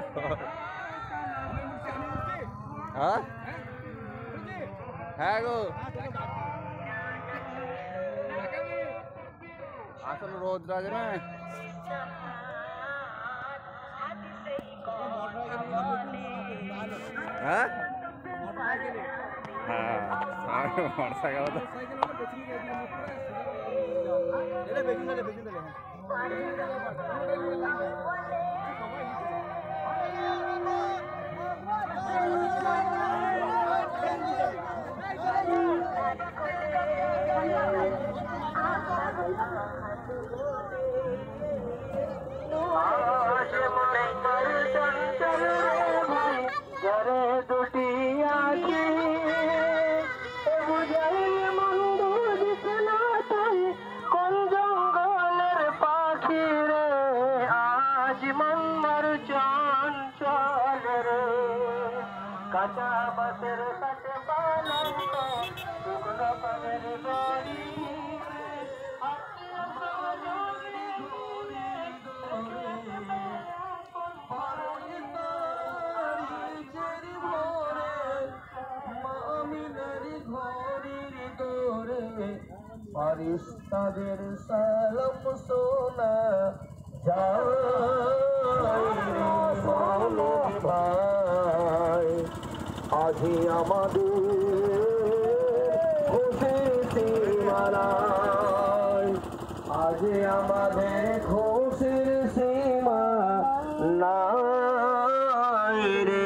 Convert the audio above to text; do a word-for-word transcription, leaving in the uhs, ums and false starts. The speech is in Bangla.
হ্যাঁ হ্যাঁ গো আসলে রোদ রাজে না হ্যাঁ হ্যাঁ মোটরসাইকেল তো ঘরে দুটি আছি বুঝাই মন্দ দিছে না তাই কোন জঙ্গলের পাখি রে আজ মন মর চঞ্চল রে কাঁচা বাসের কাছে পালঙ্ক শুকনো পানের বাড়ি ফারিস্তাদের সালাম শোনা যায় ভাই আজি আমাদের খুশির সীমানায় আজি আমাদের খুশির সীমা নাই রে